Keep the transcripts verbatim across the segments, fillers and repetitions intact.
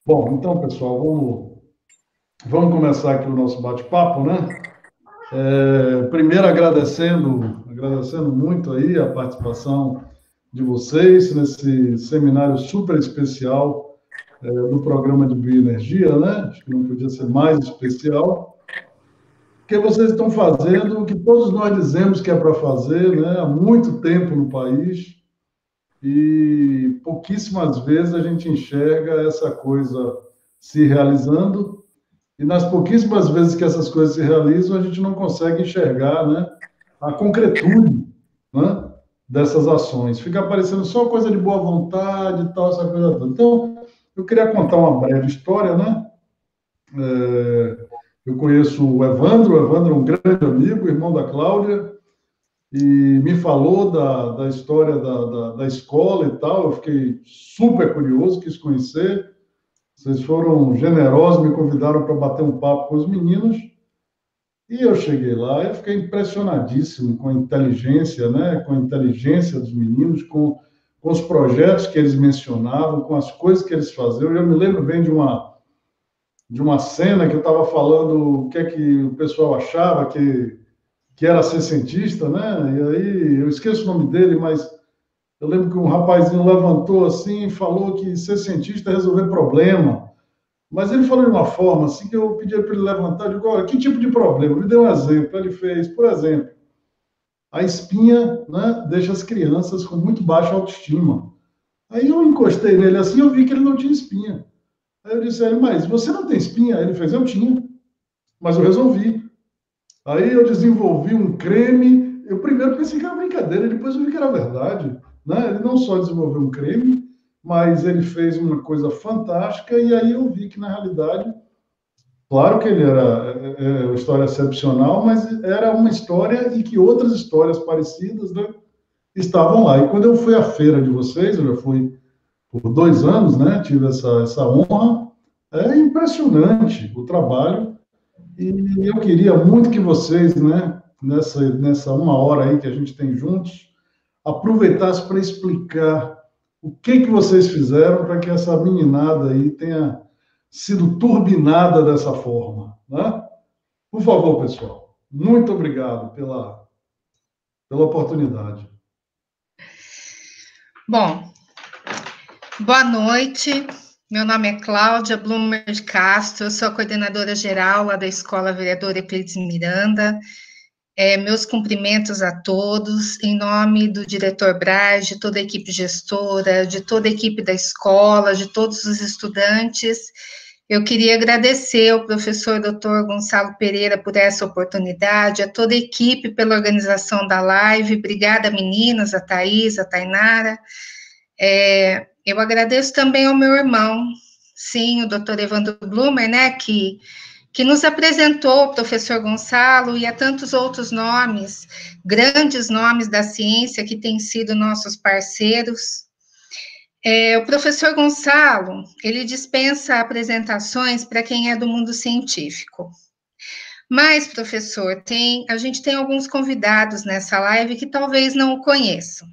Bom, então, pessoal, vamos, vamos começar aqui o nosso bate-papo, né? É, primeiro, agradecendo, agradecendo muito aí a participação de vocês nesse seminário super especial é, do programa de bioenergia, né? Acho que não podia ser mais especial, porque vocês estão fazendo o que todos nós dizemos que é para fazer, né? Há muito tempo no país e pouquíssimas vezes a gente enxerga essa coisa se realizando. E nas pouquíssimas vezes que essas coisas se realizam, a gente não consegue enxergar, né, a concretude, né, dessas ações. Fica parecendo só coisa de boa vontade e tal, essa coisa toda. Então, eu queria contar uma breve história, né? É, eu conheço o Evandro, o Evandro é um grande amigo, irmão da Cláudia, e me falou da, da história da, da, da escola e tal. Eu fiquei super curioso, quis conhecer. Vocês foram generosos, me convidaram para bater um papo com os meninos. E eu cheguei lá e fiquei impressionadíssimo com a inteligência, né? Com a inteligência dos meninos, com, com os projetos que eles mencionavam, com as coisas que eles faziam. Eu me lembro bem de uma, de uma cena que eu estava falando o que é que o pessoal achava que, que era ser cientista, né? E aí, eu esqueço o nome dele, mas eu lembro que um rapazinho levantou assim e falou que ser cientista é resolver problema. Mas ele falou de uma forma assim que eu pedi para ele levantar, eu digo, olha, que tipo de problema? Me deu um exemplo. Ele fez, por exemplo, a espinha, né, deixa as crianças com muito baixa autoestima. Aí eu encostei nele assim, eu vi que ele não tinha espinha. Aí eu disse a ele, mas você não tem espinha? Aí ele fez, eu tinha, mas eu resolvi. Aí eu desenvolvi um creme. Eu primeiro pensei que era brincadeira, depois eu vi que era verdade. Né? Ele não só desenvolveu um creme, mas ele fez uma coisa fantástica, e aí eu vi que, na realidade, claro que ele era é, é, uma história excepcional, mas era uma história e que outras histórias parecidas, né, estavam lá. E quando eu fui à feira de vocês, eu já fui por dois anos, né? Tive essa, essa honra. É impressionante o trabalho. E eu queria muito que vocês, né, nessa, nessa uma hora aí que a gente tem juntos, aproveitassem para explicar o que, que vocês fizeram para que essa meninada aí tenha sido turbinada dessa forma, né? Por favor, pessoal, muito obrigado pela, pela oportunidade. Bom, boa noite. Meu nome é Cláudia Blumer de Castro, eu sou a coordenadora geral lá da Escola Vereadora Euclides Miranda. É, meus cumprimentos a todos, em nome do diretor Braz, de toda a equipe gestora, de toda a equipe da escola, de todos os estudantes. Eu queria agradecer ao professor doutor Gonçalo Pereira por essa oportunidade, a toda a equipe pela organização da live. Obrigada, meninas, a Thaís, a Tainara. É, eu agradeço também ao meu irmão, sim, o doutor Evandro Blumer, né, que, que nos apresentou o professor Gonçalo e a tantos outros nomes, grandes nomes da ciência que têm sido nossos parceiros. É, o professor Gonçalo, ele dispensa apresentações para quem é do mundo científico. Mas, professor, tem, a gente tem alguns convidados nessa live que talvez não o conheçam.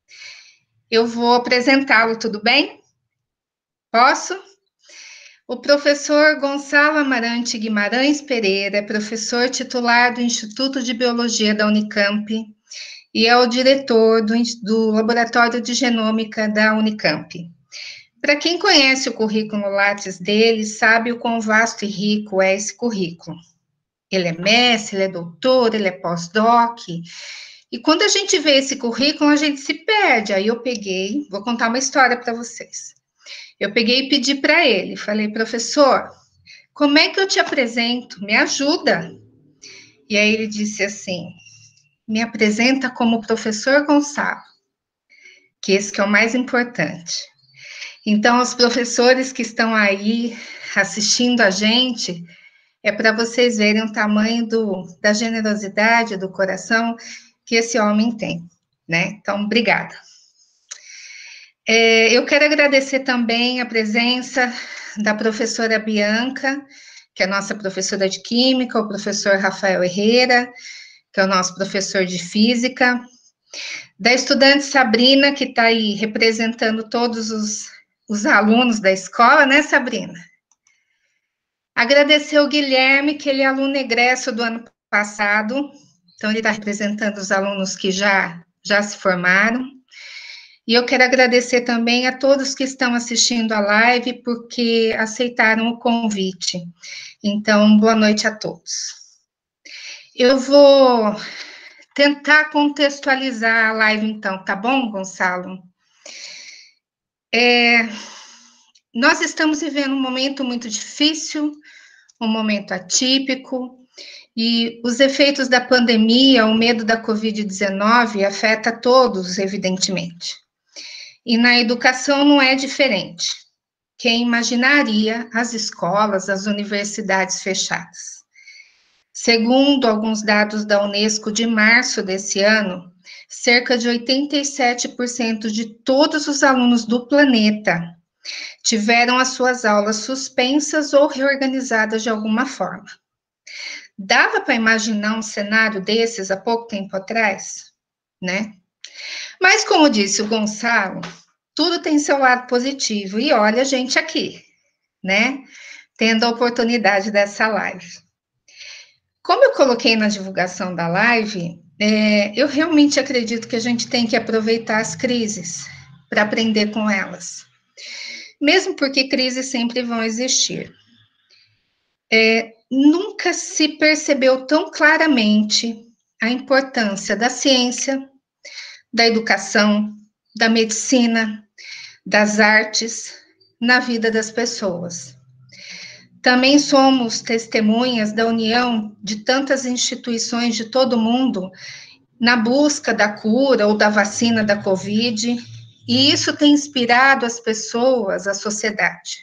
Eu vou apresentá-lo, tudo bem? Posso? O professor Gonçalo Amarante Guimarães Pereira é professor titular do Instituto de Biologia da Unicamp e é o diretor do, do Laboratório de Genômica da Unicamp. Para quem conhece o currículo Lattes dele, sabe o quão vasto e rico é esse currículo. Ele é mestre, ele é doutor, ele é pós-doc. E quando a gente vê esse currículo, a gente se perde. Aí eu peguei, vou contar uma história para vocês. Eu peguei e pedi para ele, falei, professor, como é que eu te apresento? Me ajuda. E aí ele disse assim, me apresenta como professor Gonçalo, que esse que é o mais importante. Então, os professores que estão aí assistindo a gente, é para vocês verem o tamanho do, da generosidade, do coração que esse homem tem, né? Então, obrigada. É, eu quero agradecer também a presença da professora Bianca, que é a nossa professora de Química, o professor Rafael Herrera, que é o nosso professor de Física, da estudante Sabrina, que está aí representando todos os os alunos da escola, né, Sabrina? Agradecer o Guilherme, que ele é aluno egresso do ano passado, então ele está representando os alunos que já, já se formaram. E eu quero agradecer também a todos que estão assistindo a live, porque aceitaram o convite. Então, boa noite a todos. Eu vou tentar contextualizar a live, então, tá bom, Gonçalo? É, nós estamos vivendo um momento muito difícil, um momento atípico, e os efeitos da pandemia, o medo da covid dezenove, afeta todos, evidentemente. E na educação não é diferente. Quem imaginaria as escolas, as universidades fechadas? Segundo alguns dados da Unesco de março desse ano, cerca de oitenta e sete por cento de todos os alunos do planeta tiveram as suas aulas suspensas ou reorganizadas de alguma forma. Dava para imaginar um cenário desses há pouco tempo atrás, né? Mas, como disse o Gonçalo, tudo tem seu lado positivo. E olha a gente aqui, né? Tendo a oportunidade dessa live. Como eu coloquei na divulgação da live, é, eu realmente acredito que a gente tem que aproveitar as crises para aprender com elas. Mesmo porque crises sempre vão existir. É, nunca se percebeu tão claramente a importância da ciência, da educação, da medicina, das artes na vida das pessoas. Também somos testemunhas da união de tantas instituições de todo mundo na busca da cura ou da vacina da Covid, e isso tem inspirado as pessoas, a sociedade.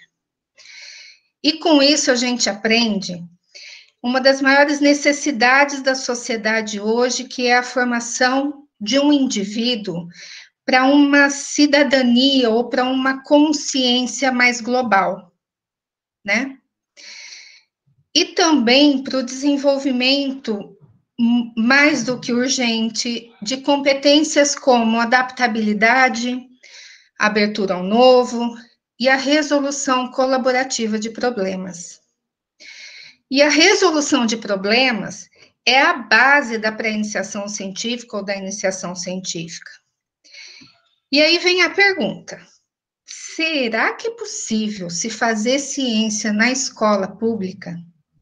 E com isso a gente aprende uma das maiores necessidades da sociedade hoje, que é a formação de um indivíduo para uma cidadania ou para uma consciência mais global, né? E também para o desenvolvimento mais do que urgente de competências como adaptabilidade, abertura ao novo e a resolução colaborativa de problemas. E a resolução de problemas é a base da pré-iniciação científica ou da iniciação científica. E aí vem a pergunta: será que é possível se fazer ciência na escola pública?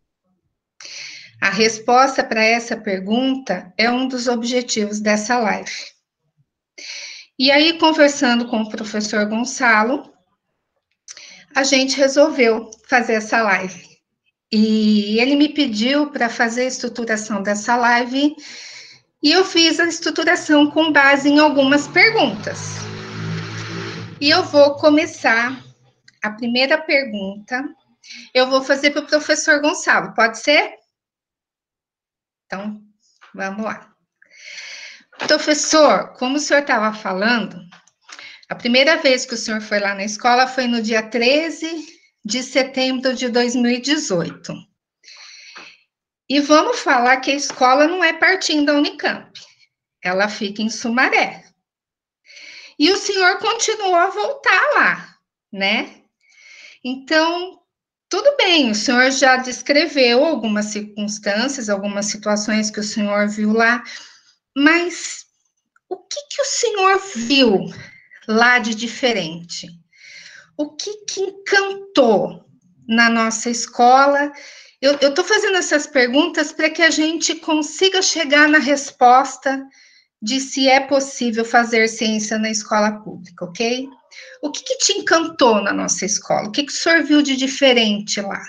A resposta para essa pergunta é um dos objetivos dessa live. E aí, conversando com o professor Gonçalo, a gente resolveu fazer essa live. E ele me pediu para fazer a estruturação dessa live, e eu fiz a estruturação com base em algumas perguntas. E eu vou começar a primeira pergunta, eu vou fazer para o professor Gonçalo, pode ser? Então, vamos lá. Professor, como o senhor estava falando, a primeira vez que o senhor foi lá na escola foi no dia treze de setembro de dois mil e dezoito. E vamos falar que a escola não é pertinho da Unicamp, ela fica em Sumaré. E o senhor continuou a voltar lá, né? Então, tudo bem, o senhor já descreveu algumas circunstâncias, algumas situações que o senhor viu lá, mas o que, que o senhor viu lá de diferente? O que, que encantou na nossa escola? Eu estou fazendo essas perguntas para que a gente consiga chegar na resposta de se é possível fazer ciência na escola pública, ok? O que, que te encantou na nossa escola? O que, que o senhor viu de diferente lá?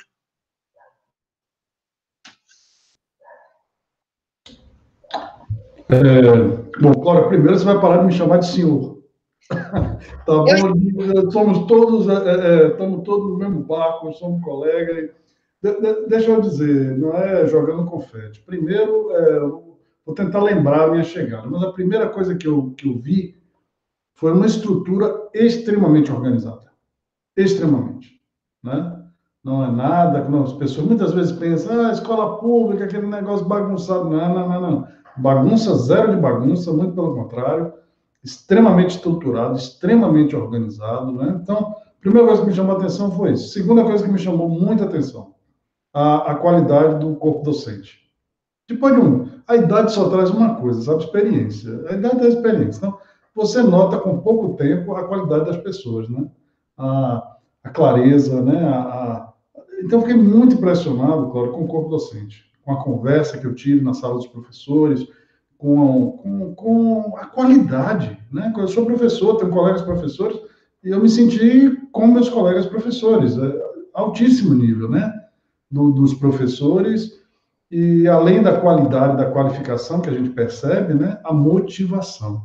É, bom, Clara, primeiro você vai parar de me chamar de senhor. Tá bom? Eu... Somos todos, é, é, estamos todos no mesmo barco, somos colegas. De, de, deixa eu dizer, não é jogando confete. Primeiro, é, vou tentar lembrar a minha chegada, mas a primeira coisa que eu, que eu vi foi uma estrutura extremamente organizada. Extremamente. Né? Não é nada, não, as pessoas muitas vezes pensam, ah, escola pública, aquele negócio bagunçado. Não, não, não, não. Bagunça, zero de bagunça, muito pelo contrário, extremamente estruturado, extremamente organizado. Né? Então, Primeira coisa que me chamou a atenção foi isso. Segunda coisa que me chamou muita atenção, a, a qualidade do corpo docente. Depois de um, a idade só traz uma coisa, sabe? Experiência. A idade traz experiência. Então, você nota com pouco tempo a qualidade das pessoas, né? A, a clareza, né? A, a... Então, fiquei muito impressionado, claro, com o corpo docente, com a conversa que eu tive na sala dos professores, com, com, com a qualidade, né? Eu sou professor, tenho colegas professores, e eu me senti com meus colegas professores, é, altíssimo nível, né? Do, dos professores, e além da qualidade, da qualificação que a gente percebe, né? A motivação.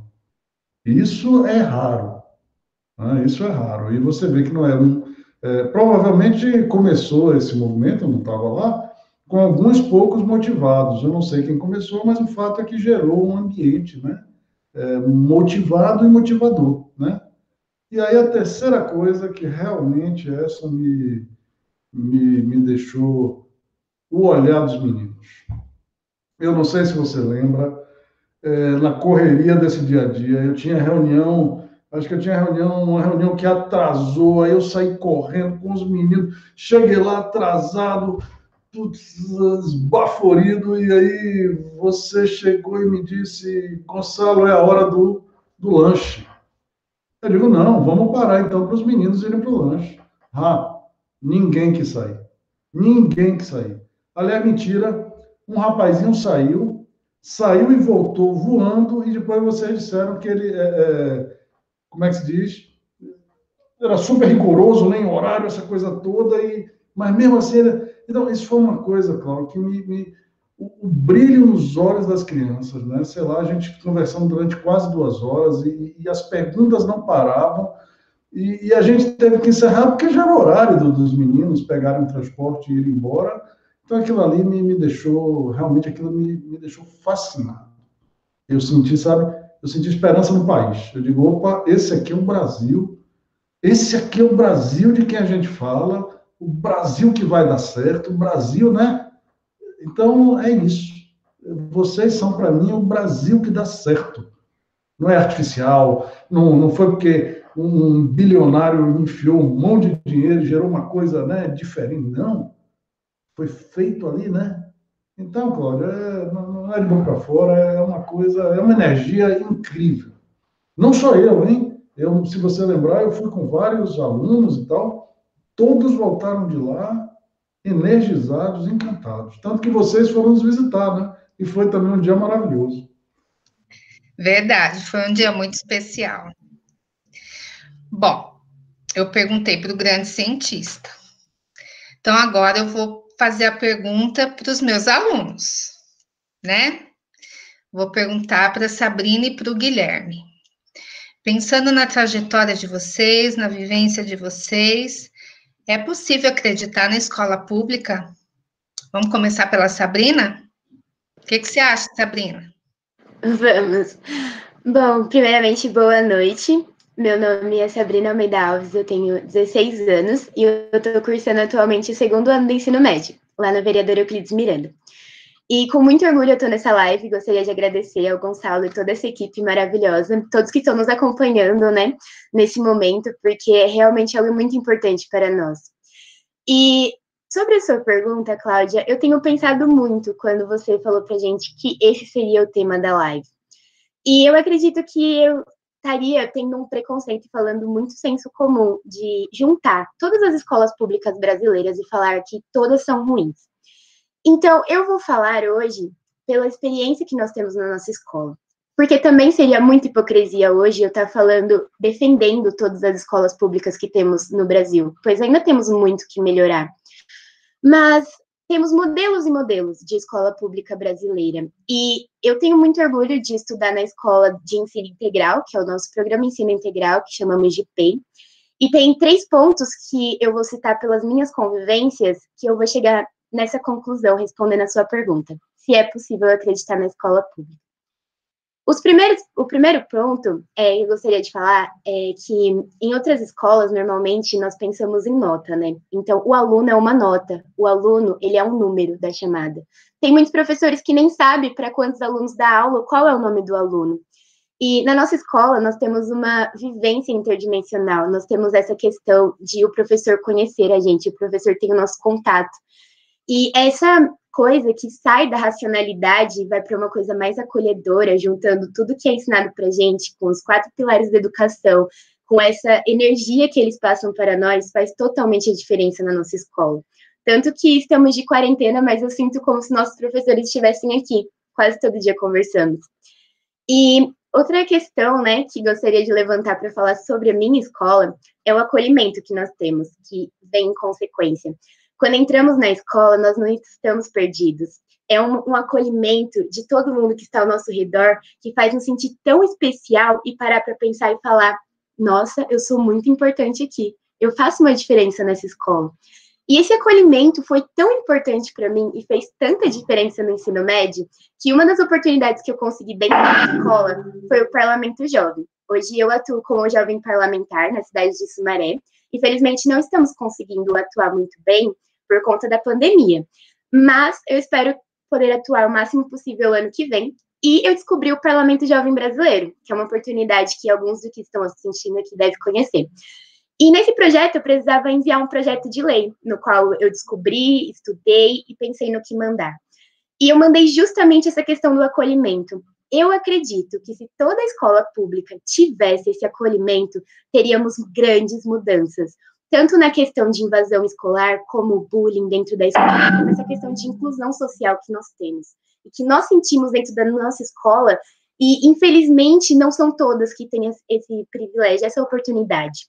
Isso é raro, né? Isso é raro. E você vê que não é um... É, provavelmente começou esse movimento, eu não estava lá, com alguns poucos motivados. Eu não sei quem começou, mas o fato é que gerou um ambiente, né? É, motivado e motivador, né? E aí a terceira coisa que realmente essa me, me, me deixou o olhar dos meninos. Eu não sei se você lembra, é, na correria desse dia a dia, eu tinha reunião, acho que eu tinha reunião, uma reunião que atrasou, aí eu saí correndo com os meninos, cheguei lá atrasado, putz, esbaforido, e aí você chegou e me disse, Gonçalo, é a hora do, do lanche. Eu digo, não, vamos parar então para os meninos irem para o lanche. Ah, ninguém quis sair. Ninguém quis sair. Aliás, mentira, um rapazinho saiu, saiu e voltou voando, e depois vocês disseram que ele, é, é, como é que se diz? Era super rigoroso, nem horário, essa coisa toda, e, mas mesmo assim, ele, então, isso foi uma coisa, Cláudio, que me, me o, o brilho nos olhos das crianças, né? Sei lá, a gente conversando durante quase duas horas e, e as perguntas não paravam, e, e, a gente teve que encerrar porque já era o horário do, dos meninos pegarem o transporte e ir embora. Então aquilo ali me, me deixou, realmente aquilo me, me deixou fascinado. Eu senti, sabe, eu senti esperança no país. Eu digo, opa, esse aqui é o Brasil, esse aqui é o Brasil de quem a gente fala, o Brasil que vai dar certo, o Brasil, né? Então é isso. Vocês são, para mim, o Brasil que dá certo. Não é artificial, não, não foi porque um bilionário enfiou um monte de dinheiro e gerou uma coisa, né, diferente. Não. Foi feito ali, né? Então, Cláudio, é, não é de boca para fora, é uma coisa, é uma energia incrível. Não só eu, hein? Eu, se você lembrar, eu fui com vários alunos e tal, todos voltaram de lá energizados, encantados. Tanto que vocês foram nos visitar, né? E foi também um dia maravilhoso. Verdade, foi um dia muito especial. Bom, eu perguntei para o grande cientista. Então, agora eu vou fazer a pergunta para os meus alunos, né? Vou perguntar para a Sabrina e para o Guilherme. Pensando na trajetória de vocês, na vivência de vocês, é possível acreditar na escola pública? Vamos começar pela Sabrina? O que, que você acha, Sabrina? Vamos. Bom, primeiramente, boa noite. Meu nome é Sabrina Almeida Alves, eu tenho dezesseis anos e eu estou cursando atualmente o segundo ano do ensino médio, lá na Vereadora Euclides Miranda. E com muito orgulho eu estou nessa live, gostaria de agradecer ao Gonçalo e toda essa equipe maravilhosa, todos que estão nos acompanhando, né, nesse momento, porque é realmente algo muito importante para nós. E sobre a sua pergunta, Cláudia, eu tenho pensado muito quando você falou pra gente que esse seria o tema da live. E eu acredito que eu estaria tendo um preconceito falando muito senso comum de juntar todas as escolas públicas brasileiras e falar que todas são ruins. Então, eu vou falar hoje pela experiência que nós temos na nossa escola. Porque também seria muita hipocrisia hoje eu estar falando, defendendo todas as escolas públicas que temos no Brasil, pois ainda temos muito que melhorar. Mas temos modelos e modelos de escola pública brasileira. E eu tenho muito orgulho de estudar na escola de ensino integral, que é o nosso programa Ensino Integral, que chamamos de P E I. E tem três pontos que eu vou citar pelas minhas convivências, que eu vou chegar nessa conclusão, respondendo a sua pergunta, se é possível acreditar na escola pública. Os primeiros, o primeiro ponto é, eu gostaria de falar é que em outras escolas, normalmente, nós pensamos em nota, né? Então, o aluno é uma nota, o aluno, ele é um número da chamada. Tem muitos professores que nem sabem para quantos alunos dá aula, qual é o nome do aluno. E na nossa escola, nós temos uma vivência interdimensional, nós temos essa questão de o professor conhecer a gente, o professor tem o nosso contato. E essa coisa que sai da racionalidade e vai para uma coisa mais acolhedora, juntando tudo que é ensinado para a gente, com os quatro pilares da educação, com essa energia que eles passam para nós, faz totalmente a diferença na nossa escola. Tanto que estamos de quarentena, mas eu sinto como se nossos professores estivessem aqui, quase todo dia conversando. E outra questão, né, que gostaria de levantar para falar sobre a minha escola é o acolhimento que nós temos, que vem em consequência. Quando entramos na escola, nós não estamos perdidos. É um, um acolhimento de todo mundo que está ao nosso redor, que faz nos sentir tão especial e parar para pensar e falar, nossa, eu sou muito importante aqui, eu faço uma diferença nessa escola. E esse acolhimento foi tão importante para mim e fez tanta diferença no ensino médio, que uma das oportunidades que eu consegui dentro da escola foi o Parlamento Jovem. Hoje eu atuo como jovem parlamentar na cidade de Sumaré. Infelizmente não estamos conseguindo atuar muito bem por conta da pandemia, mas eu espero poder atuar o máximo possível ano que vem. E eu descobri o Parlamento Jovem Brasileiro, que é uma oportunidade que alguns do que estão assistindo aqui devem conhecer. E nesse projeto, eu precisava enviar um projeto de lei, no qual eu descobri, estudei e pensei no que mandar. E eu mandei justamente essa questão do acolhimento. Eu acredito que se toda a escola pública tivesse esse acolhimento, teríamos grandes mudanças. Tanto na questão de invasão escolar, como bullying dentro da escola, como essa questão de inclusão social que nós temos. E que nós sentimos dentro da nossa escola, e infelizmente não são todas que têm esse privilégio, essa oportunidade.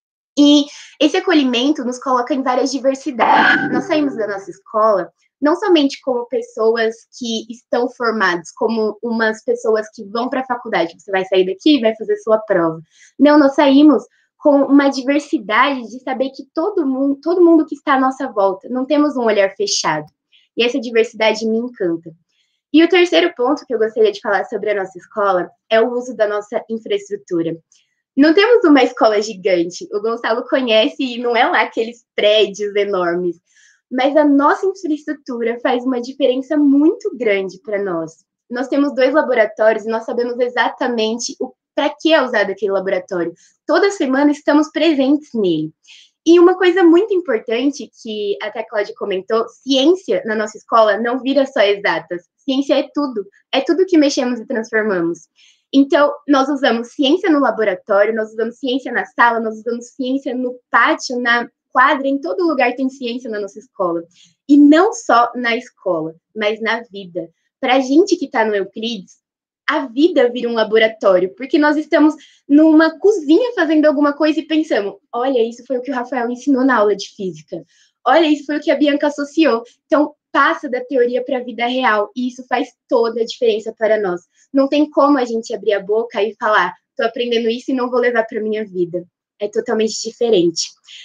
E esse acolhimento nos coloca em várias diversidades. Nós saímos da nossa escola não somente como pessoas que estão formadas, como umas pessoas que vão para a faculdade, você vai sair daqui e vai fazer sua prova. Não, nós saímos com uma diversidade de saber que todo mundo, todo mundo que está à nossa volta, não temos um olhar fechado. E essa diversidade me encanta. E o terceiro ponto que eu gostaria de falar sobre a nossa escola é o uso da nossa infraestrutura. Não temos uma escola gigante, o Gonçalo conhece e não é lá aqueles prédios enormes, mas a nossa infraestrutura faz uma diferença muito grande para nós. Nós temos dois laboratórios e nós sabemos exatamente para que é usado aquele laboratório. Toda semana estamos presentes nele. E uma coisa muito importante que até a Cláudia comentou, ciência na nossa escola não vira só exatas, ciência é tudo, é tudo que mexemos e transformamos. Então, nós usamos ciência no laboratório, nós usamos ciência na sala, nós usamos ciência no pátio, na quadra, em todo lugar tem ciência na nossa escola. E não só na escola, mas na vida. Para a gente que está no Euclides, a vida vira um laboratório, porque nós estamos numa cozinha fazendo alguma coisa e pensamos, olha, isso foi o que o Rafael ensinou na aula de física. Olha, isso foi o que a Bianca associou. Então, passa da teoria para a vida real, e isso faz toda a diferença para nós. Não tem como a gente abrir a boca e falar, estou aprendendo isso e não vou levar para a minha vida. É totalmente diferente.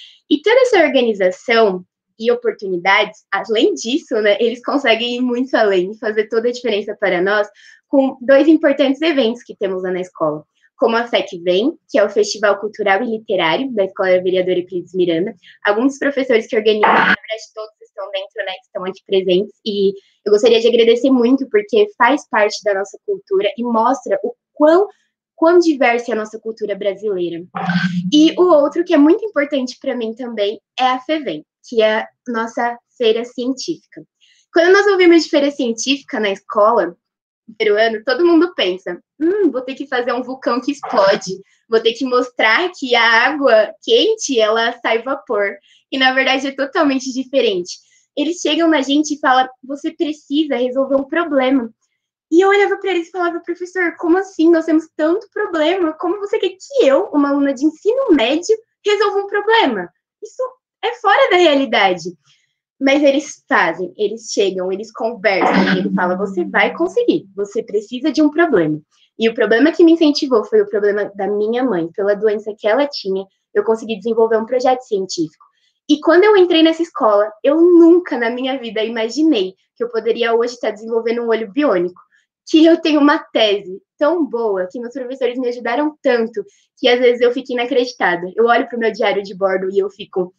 E toda essa organização e oportunidades, além disso, né, eles conseguem ir muito além, fazer toda a diferença para nós, com dois importantes eventos que temos lá na escola. Como a F E C Vem, que é o Festival Cultural e Literário da Escola Vereadora Euclides Miranda. Alguns dos professores que organizam, na verdade, todos estão dentro, né, estão aqui presentes, e eu gostaria de agradecer muito, porque faz parte da nossa cultura e mostra o quão, quão diversa é a nossa cultura brasileira. E o outro, que é muito importante para mim também, é a FEVEM, que é a nossa feira científica. Quando nós ouvimos de feira científica na escola, peruano, todo mundo pensa, hum, vou ter que fazer um vulcão que explode, vou ter que mostrar que a água quente, ela sai vapor. E, na verdade, é totalmente diferente. Eles chegam na gente e falam, você precisa resolver um problema. E eu olhava para eles e falava, professor, como assim? Nós temos tanto problema. Como você quer que eu, uma aluna de ensino médio, resolva um problema? Isso é fora da realidade. Mas eles fazem, eles chegam, eles conversam, e ele fala, você vai conseguir, você precisa de um problema. E o problema que me incentivou foi o problema da minha mãe, pela doença que ela tinha, eu consegui desenvolver um projeto científico. E quando eu entrei nessa escola, eu nunca na minha vida imaginei que eu poderia hoje estar desenvolvendo um olho biônico, que eu tenho uma tese tão boa, que meus professores me ajudaram tanto, que às vezes eu fico inacreditada. Eu olho para o meu diário de bordo e eu fico,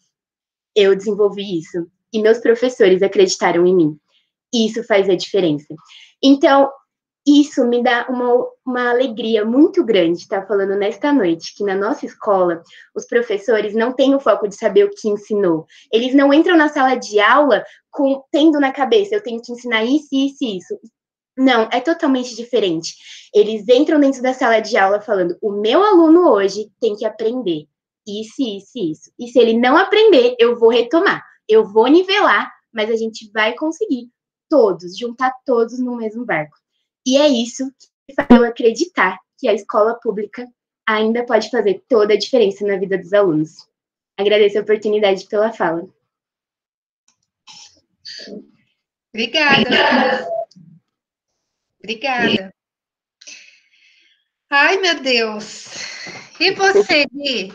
eu desenvolvi isso. E meus professores acreditaram em mim. E isso faz a diferença. Então, isso me dá uma uma alegria muito grande estar falando nesta noite que na nossa escola os professores não têm o foco de saber o que ensinou. Eles não entram na sala de aula com, tendo na cabeça, eu tenho que ensinar isso, isso e isso. Não, é totalmente diferente. Eles entram dentro da sala de aula falando, o meu aluno hoje tem que aprender isso, isso e isso. E se ele não aprender, eu vou retomar, eu vou nivelar, mas a gente vai conseguir todos, juntar todos no mesmo barco. E é isso que faz eu acreditar que a escola pública ainda pode fazer toda a diferença na vida dos alunos. Agradeço a oportunidade pela fala. Obrigada. Obrigada. Ai, meu Deus. E você, Gui?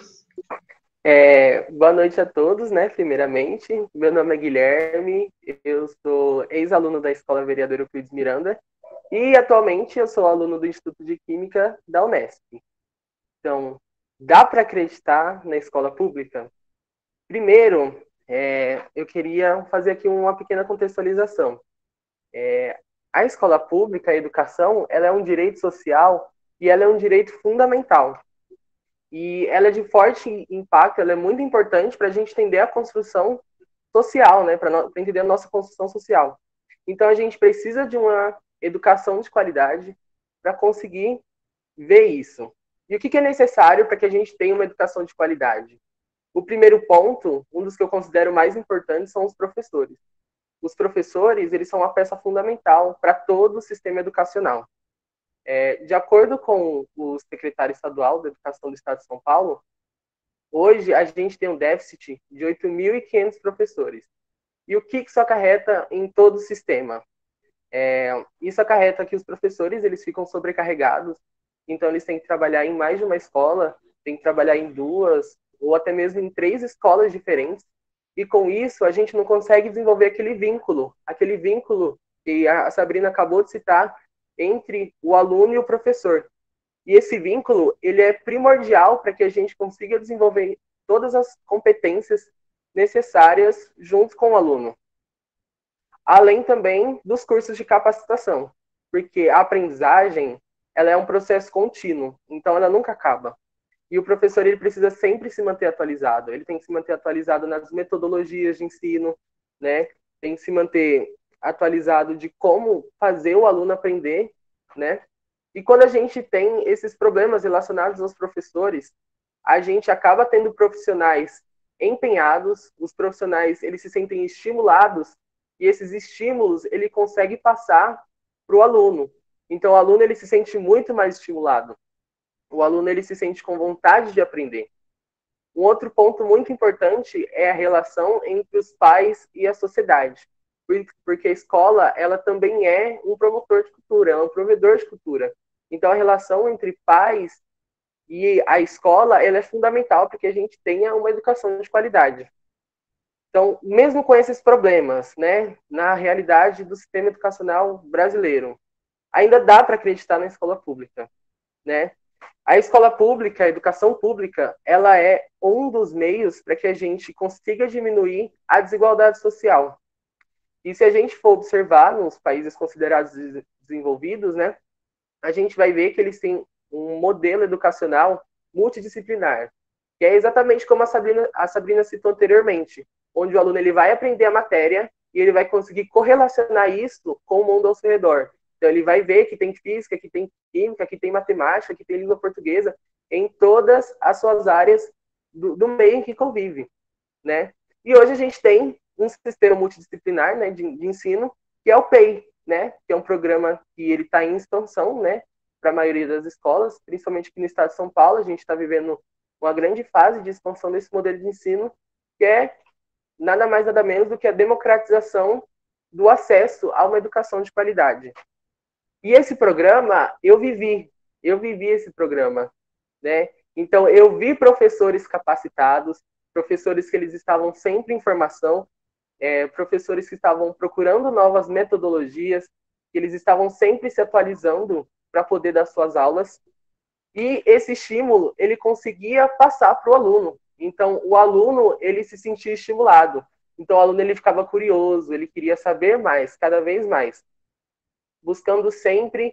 É, boa noite a todos, né, primeiramente. Meu nome é Guilherme, eu sou ex-aluno da Escola Vereador Euclides Miranda e atualmente eu sou aluno do Instituto de Química da Unesp. Então, dá para acreditar na escola pública? Primeiro, é, eu queria fazer aqui uma pequena contextualização. É, a escola pública, a educação, ela é um direito social e ela é um direito fundamental. E ela é de forte impacto, ela é muito importante para a gente entender a construção social, né? Para no, entender a nossa construção social. Então, a gente precisa de uma educação de qualidade para conseguir ver isso. E o que, que é necessário para que a gente tenha uma educação de qualidade? O primeiro ponto, um dos que eu considero mais importantes, são os professores. Os professores, eles são uma peça fundamental para todo o sistema educacional. É, de acordo com o secretário estadual da Educação do Estado de São Paulo, hoje a gente tem um déficit de oito mil e quinhentos professores. E o que isso acarreta em todo o sistema? É, isso acarreta que os professores eles ficam sobrecarregados, então eles têm que trabalhar em mais de uma escola, têm que trabalhar em duas, ou até mesmo em três escolas diferentes, e com isso a gente não consegue desenvolver aquele vínculo, aquele vínculo que a Sabrina acabou de citar, entre o aluno e o professor. E esse vínculo, ele é primordial para que a gente consiga desenvolver todas as competências necessárias junto com o aluno. Além também dos cursos de capacitação, porque a aprendizagem, ela é um processo contínuo, então ela nunca acaba. E o professor, ele precisa sempre se manter atualizado, ele tem que se manter atualizado nas metodologias de ensino, né? Tem que se manter atualizado de como fazer o aluno aprender, né? E quando a gente tem esses problemas relacionados aos professores, a gente acaba tendo profissionais empenhados, os profissionais, eles se sentem estimulados, e esses estímulos, ele consegue passar para o aluno. Então, o aluno, ele se sente muito mais estimulado. O aluno, ele se sente com vontade de aprender. Um outro ponto muito importante é a relação entre os pais e a sociedade. Porque a escola, ela também é um promotor de cultura, ela é um provedor de cultura. Então, a relação entre pais e a escola, ela é fundamental para que a gente tenha uma educação de qualidade. Então, mesmo com esses problemas, né, na realidade do sistema educacional brasileiro, ainda dá para acreditar na escola pública, né? A escola pública, a educação pública, ela é um dos meios para que a gente consiga diminuir a desigualdade social. E se a gente for observar nos países considerados desenvolvidos, né, a gente vai ver que eles têm um modelo educacional multidisciplinar, que é exatamente como a Sabrina, a Sabrina citou anteriormente, onde o aluno ele vai aprender a matéria e ele vai conseguir correlacionar isso com o mundo ao seu redor. Então, ele vai ver que tem física, que tem química, que tem matemática, que tem língua portuguesa, em todas as suas áreas do, do meio em que convive, né? E hoje a gente tem um sistema multidisciplinar, né, de, de ensino, que é o P E I, né? Que é um programa que ele está em expansão, né, para a maioria das escolas, principalmente aqui no estado de São Paulo. A gente está vivendo uma grande fase de expansão desse modelo de ensino, que é nada mais, nada menos do que a democratização do acesso a uma educação de qualidade. E esse programa, eu vivi, eu vivi esse programa, né? Então, eu vi professores capacitados, professores que eles estavam sempre em formação, é, professores que estavam procurando novas metodologias, que eles estavam sempre se atualizando para poder dar suas aulas, e esse estímulo, ele conseguia passar para o aluno. Então, o aluno, ele se sentia estimulado. Então, o aluno, ele ficava curioso, ele queria saber mais, cada vez mais, buscando sempre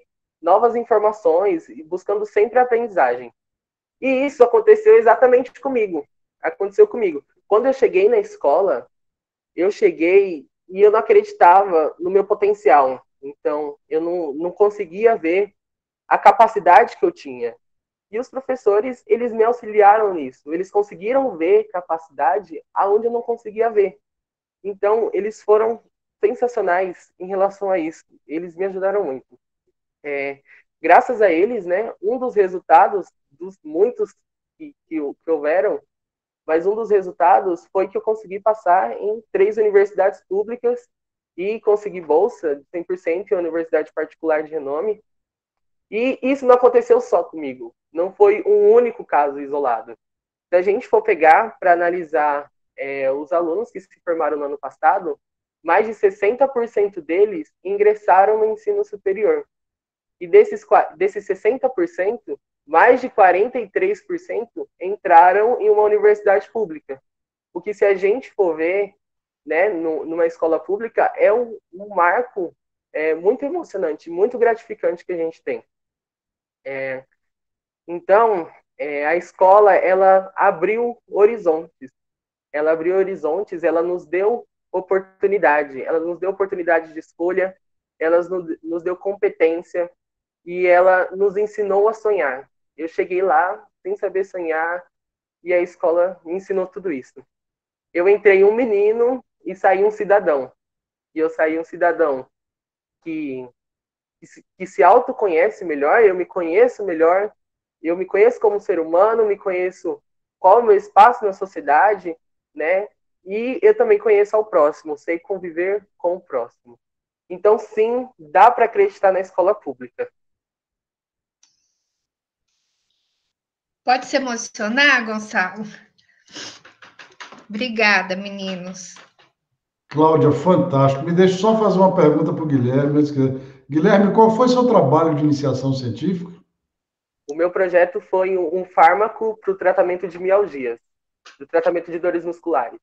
novas informações e buscando sempre a aprendizagem. E isso aconteceu exatamente comigo. Aconteceu comigo. Quando eu cheguei na escola, eu cheguei e eu não acreditava no meu potencial. Então, eu não, não conseguia ver a capacidade que eu tinha. E os professores, eles me auxiliaram nisso. Eles conseguiram ver capacidade aonde eu não conseguia ver. Então, eles foram sensacionais em relação a isso. Eles me ajudaram muito. É, graças a eles, né, um dos resultados, dos muitos que, que, que houveram, mas um dos resultados foi que eu consegui passar em três universidades públicas e consegui bolsa de cem por cento em uma universidade particular de renome. E isso não aconteceu só comigo. Não foi um único caso isolado. Se a gente for pegar para analisar é, os alunos que se formaram no ano passado, mais de sessenta por cento deles ingressaram no ensino superior. E desses, desses sessenta por cento, mais de quarenta e três por cento entraram em uma universidade pública. O que, se a gente for ver, né, no, numa escola pública, é um, um marco é, muito emocionante, muito gratificante que a gente tem. É, então, é, a escola, ela abriu horizontes. Ela abriu horizontes, ela nos deu oportunidade, ela nos deu oportunidade de escolha, ela nos, nos deu competência e ela nos ensinou a sonhar. Eu cheguei lá sem saber sonhar e a escola me ensinou tudo isso. Eu entrei um menino e saí um cidadão. E eu saí um cidadão que, que, se, que se autoconhece melhor, eu me conheço melhor, eu me conheço como ser humano, me conheço qual é o meu espaço na sociedade, né? E eu também conheço ao próximo, sei conviver com o próximo. Então, sim, dá para acreditar na escola pública. Pode se emocionar, Gonçalo? Obrigada, meninos. Cláudia, fantástico. Me deixa só fazer uma pergunta para o Guilherme. Guilherme, qual foi seu trabalho de iniciação científica? O meu projeto foi um fármaco para o tratamento de mialgias, do tratamento de dores musculares.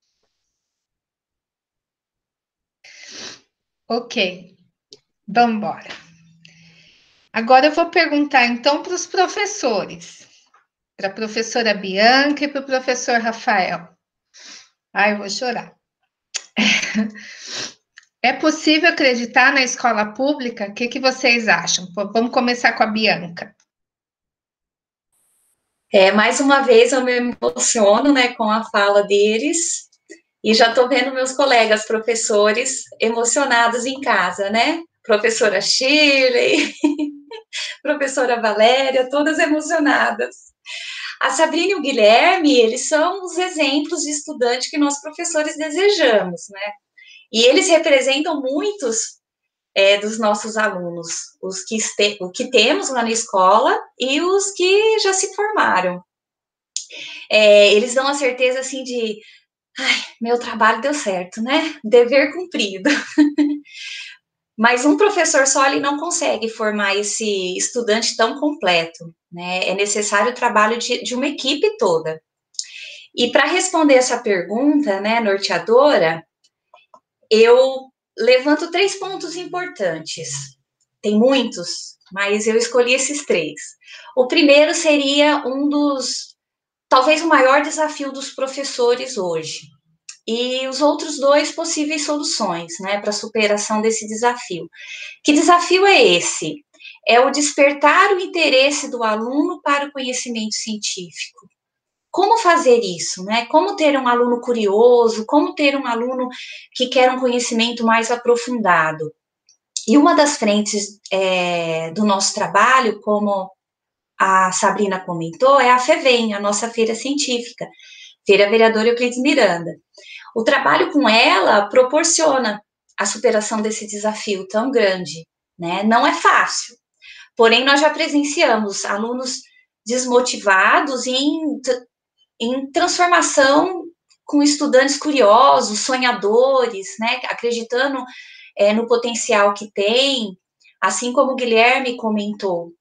Ok, vamos embora. Agora eu vou perguntar, então, para os professores. Para a professora Bianca e para o professor Rafael. Ai, eu vou chorar. É possível acreditar na escola pública? O que, que vocês acham? Vamos começar com a Bianca. É, mais uma vez eu me emociono, né, com a fala deles e já estou vendo meus colegas professores emocionados em casa, né? Professora Shirley, professora Valéria, todas emocionadas. A Sabrina e o Guilherme, eles são os exemplos de estudante que nós professores desejamos, né? E eles representam muitos é, dos nossos alunos, os que, este, o que temos lá na escola e os que já se formaram. É, eles dão a certeza, assim, de, ai, meu trabalho deu certo, né? Dever cumprido. Mas um professor só, ele não consegue formar esse estudante tão completo, né? É necessário o trabalho de, de uma equipe toda. E para responder essa pergunta, né, norteadora, eu levanto três pontos importantes. Tem muitos, mas eu escolhi esses três. O primeiro seria um dos, talvez o maior desafio dos professores hoje. E os outros dois possíveis soluções, né, para a superação desse desafio. Que desafio é esse? É o despertar o interesse do aluno para o conhecimento científico. Como fazer isso, né? Como ter um aluno curioso, como ter um aluno que quer um conhecimento mais aprofundado. E uma das frentes é, do nosso trabalho, como a Sabrina comentou, é a FEVEM, a nossa feira científica, Feira Vereadora Euclides Miranda. O trabalho com ela proporciona a superação desse desafio tão grande, né? Não é fácil, porém nós já presenciamos alunos desmotivados em em transformação com estudantes curiosos, sonhadores, né, acreditando é, no potencial que tem, assim como o Guilherme comentou.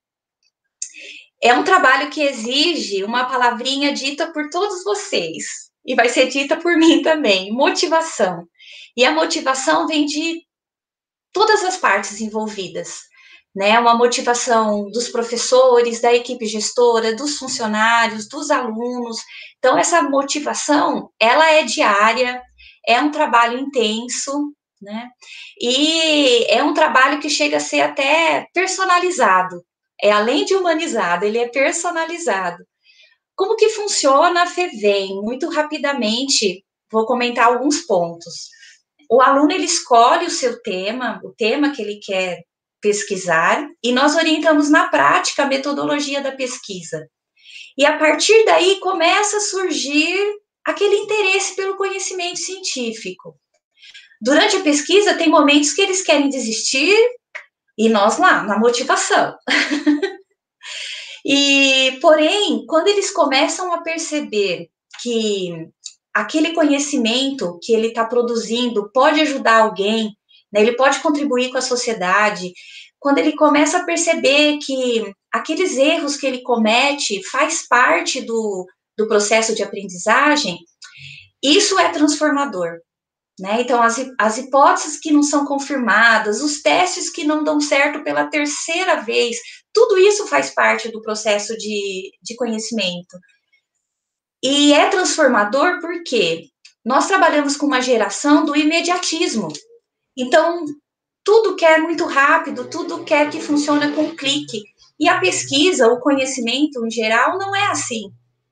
É um trabalho que exige uma palavrinha dita por todos vocês, e vai ser dita por mim também, motivação. E a motivação vem de todas as partes envolvidas, né, uma motivação dos professores, da equipe gestora, dos funcionários, dos alunos. Então, essa motivação, ela é diária, é um trabalho intenso, né, e é um trabalho que chega a ser até personalizado, é além de humanizado, ele é personalizado. Como que funciona a FEVEM? Muito rapidamente, vou comentar alguns pontos. O aluno, ele escolhe o seu tema, o tema que ele quer pesquisar, e nós orientamos na prática a metodologia da pesquisa. E a partir daí começa a surgir aquele interesse pelo conhecimento científico. Durante a pesquisa, tem momentos que eles querem desistir, e nós lá, na motivação. E, porém, quando eles começam a perceber que aquele conhecimento que ele está produzindo pode ajudar alguém, né, ele pode contribuir com a sociedade, quando ele começa a perceber que aqueles erros que ele comete faz parte do, do processo de aprendizagem, isso é transformador. Né? Então, as, as hipóteses que não são confirmadas, os testes que não dão certo pela terceira vez, tudo isso faz parte do processo de, de conhecimento. E é transformador porque nós trabalhamos com uma geração do imediatismo. Então, tudo quer muito rápido, tudo quer que funcione com um clique. E a pesquisa, o conhecimento em geral, não é assim.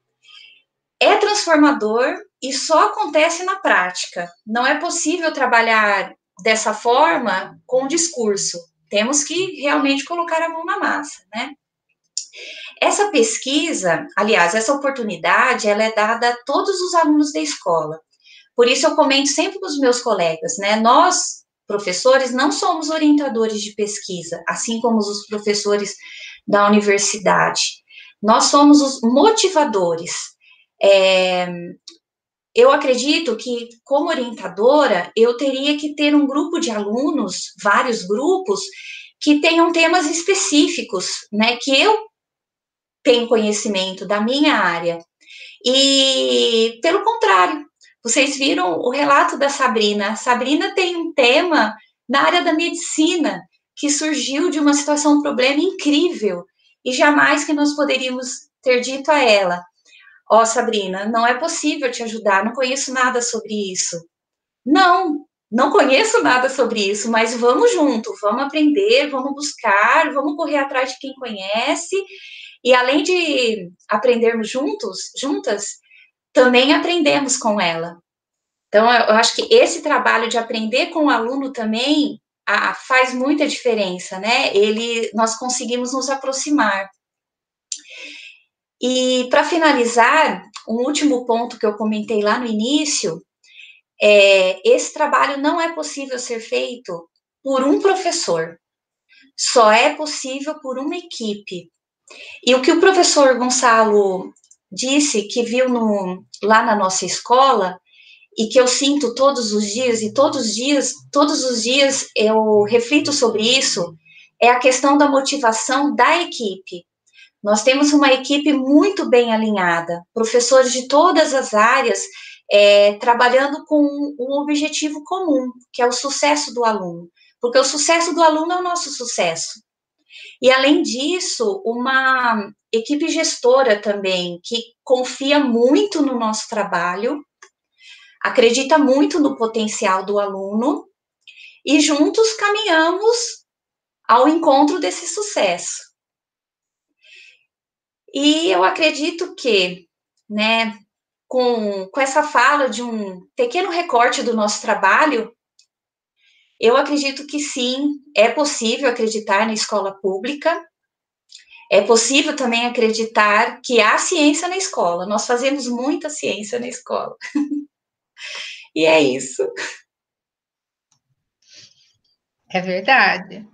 É transformador e só acontece na prática. Não é possível trabalhar dessa forma com o discurso. Temos que realmente colocar a mão na massa, né? Essa pesquisa, aliás, essa oportunidade, ela é dada a todos os alunos da escola. Por isso eu comento sempre com os meus colegas, né? Nós, professores, não somos orientadores de pesquisa, assim como os professores da universidade. Nós somos os motivadores. É, eu acredito que, como orientadora, eu teria que ter um grupo de alunos, vários grupos, que tenham temas específicos, né, que eu tenho conhecimento da minha área. E, pelo contrário, vocês viram o relato da Sabrina. A Sabrina tem um tema na área da medicina, que surgiu de uma situação, um problema incrível, e jamais que nós poderíamos ter dito a ela: ó, oh, Sabrina, não é possível te ajudar, não conheço nada sobre isso. Não, não conheço nada sobre isso, mas vamos junto, vamos aprender, vamos buscar, vamos correr atrás de quem conhece, e além de aprendermos juntos, juntas, também aprendemos com ela. Então, eu acho que esse trabalho de aprender com o aluno também a, faz muita diferença, né? Ele, nós conseguimos nos aproximar. E, para finalizar, um último ponto que eu comentei lá no início, é, esse trabalho não é possível ser feito por um professor, só é possível por uma equipe. E o que o professor Gonçalo disse, que viu no, lá na nossa escola, e que eu sinto todos os dias, e todos os dias, todos os dias eu reflito sobre isso, é a questão da motivação da equipe. Nós temos uma equipe muito bem alinhada, professores de todas as áreas, é, trabalhando com um objetivo comum, que é o sucesso do aluno, porque o sucesso do aluno é o nosso sucesso. E, além disso, uma equipe gestora também, que confia muito no nosso trabalho, acredita muito no potencial do aluno, e juntos caminhamos ao encontro desse sucesso. E eu acredito que, né, com, com essa fala de um pequeno recorte do nosso trabalho, eu acredito que sim, é possível acreditar na escola pública, é possível também acreditar que há ciência na escola, nós fazemos muita ciência na escola. E é isso. É verdade.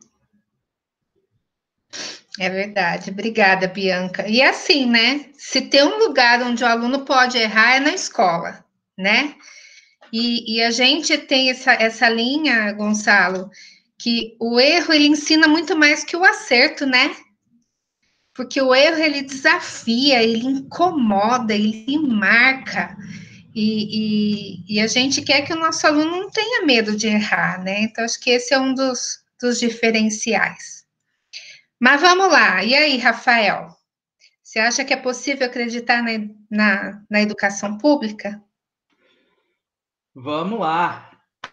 É verdade. Obrigada, Bianca. E assim, né? Se tem um lugar onde o aluno pode errar é na escola, né? E, e a gente tem essa, essa linha, Gonçalo, que o erro ele ensina muito mais que o acerto, né? Porque o erro ele desafia, ele incomoda, ele marca. E, e, e a gente quer que o nosso aluno não tenha medo de errar, né? Então, acho que esse é um dos, dos diferenciais. Mas vamos lá. E aí, Rafael? Você acha que é possível acreditar na, na, na educação pública? Vamos lá.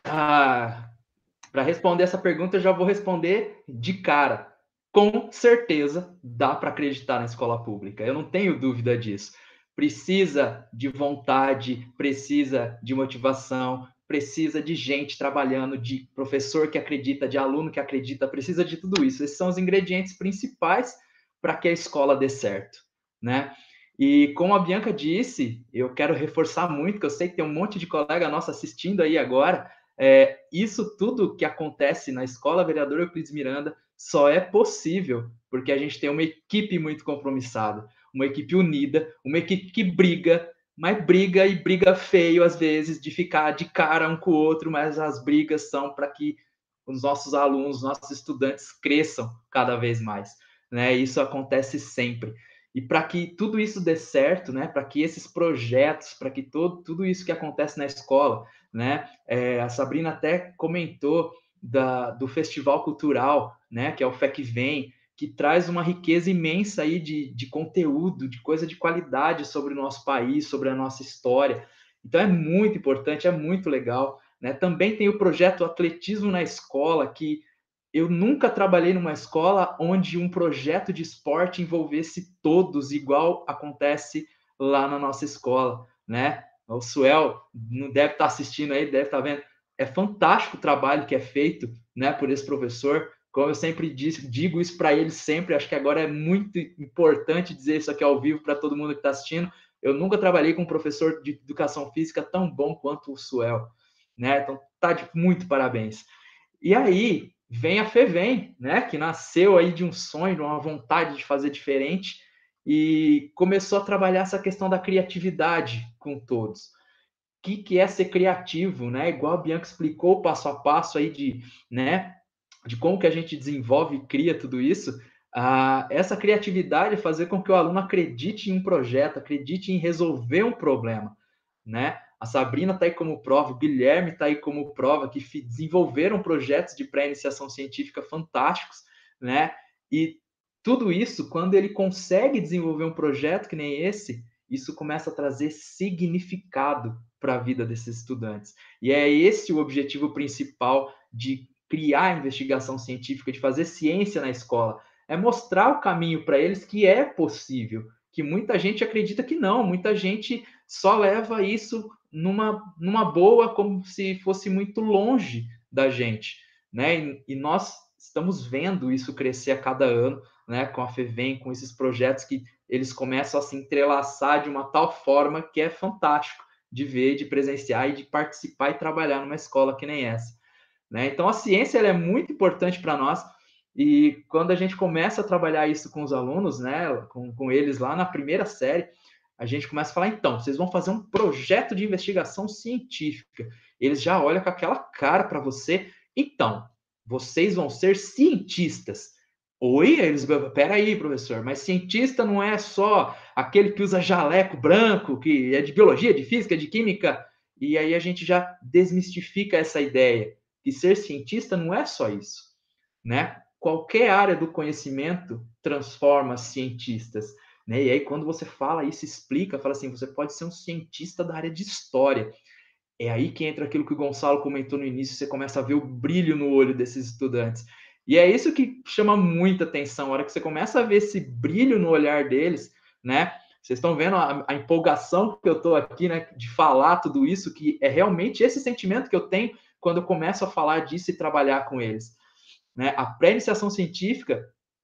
Ah, para responder essa pergunta, eu já vou responder de cara. Com certeza dá para acreditar na escola pública. Eu não tenho dúvida disso. Precisa de vontade, precisa de motivação, precisa de gente trabalhando, de professor que acredita, de aluno que acredita, precisa de tudo isso. Esses são os ingredientes principais para que a escola dê certo, né? E como a Bianca disse, eu quero reforçar muito, que eu sei que tem um monte de colega nosso assistindo aí agora, é, isso tudo que acontece na Escola Vereador Euclides Miranda só é possível porque a gente tem uma equipe muito compromissada, uma equipe unida, uma equipe que briga, mas briga e briga feio às vezes, de ficar de cara um com o outro, mas as brigas são para que os nossos alunos, os nossos estudantes cresçam cada vez mais, né? Isso acontece sempre. E para que tudo isso dê certo, né? Para que esses projetos, para que todo, tudo isso que acontece na escola, né? É, a Sabrina até comentou da, do Festival Cultural, né? Que é o F E C Vem, que traz uma riqueza imensa aí de, de conteúdo, de coisa de qualidade sobre o nosso país, sobre a nossa história. Então é muito importante, é muito legal, né? Também tem o projeto Atletismo na Escola, que eu nunca trabalhei numa escola onde um projeto de esporte envolvesse todos, igual acontece lá na nossa escola, né? O Suel não deve estar assistindo aí, deve estar vendo. É fantástico o trabalho que é feito, né, por esse professor. Como eu sempre disse, digo isso para ele sempre, acho que agora é muito importante dizer isso aqui ao vivo para todo mundo que está assistindo. Eu nunca trabalhei com um professor de educação física tão bom quanto o Suel, né? Então, tá de muito parabéns. E aí, vem a FEVEM, né, que nasceu aí de um sonho, de uma vontade de fazer diferente e começou a trabalhar essa questão da criatividade com todos. O que, que é ser criativo, né? Igual a Bianca explicou o passo a passo aí de, né, de como que a gente desenvolve e cria tudo isso. Ah, essa criatividade é fazer com que o aluno acredite em um projeto, acredite em resolver um problema, né? A Sabrina está aí como prova, o Guilherme está aí como prova, que desenvolveram projetos de pré-iniciação científica fantásticos, né? E tudo isso, quando ele consegue desenvolver um projeto que nem esse, isso começa a trazer significado para a vida desses estudantes. E é esse o objetivo principal de criar investigação científica, de fazer ciência na escola, é mostrar o caminho para eles que é possível, que muita gente acredita que não, muita gente só leva isso numa, numa boa, como se fosse muito longe da gente, né? E, e nós estamos vendo isso crescer a cada ano, né? Com a FEVEM, com esses projetos que eles começam a se entrelaçar de uma tal forma que é fantástico de ver, de presenciar e de participar e trabalhar numa escola que nem essa, né? Então a ciência ela é muito importante para nós. E quando a gente começa a trabalhar isso com os alunos, né, com, com eles lá na primeira série, a gente começa a falar, então, vocês vão fazer um projeto de investigação científica. Eles já olham com aquela cara para você, então, vocês vão ser cientistas. Oi? Eles, peraí, professor, mas cientista não é só aquele que usa jaleco branco, que é de biologia, de física, de química. E aí a gente já desmistifica essa ideia, que ser cientista não é só isso, né? Qualquer área do conhecimento transforma cientistas, né? E aí, quando você fala isso, explica, fala assim, você pode ser um cientista da área de história. É aí que entra aquilo que o Gonçalo comentou no início, você começa a ver o brilho no olho desses estudantes. E é isso que chama muita atenção, a hora que você começa a ver esse brilho no olhar deles, né? Vocês estão vendo a, a empolgação que eu estou aqui, né, de falar tudo isso, que é realmente esse sentimento que eu tenho quando eu começo a falar disso e trabalhar com eles. Né? A pré-iniciação científica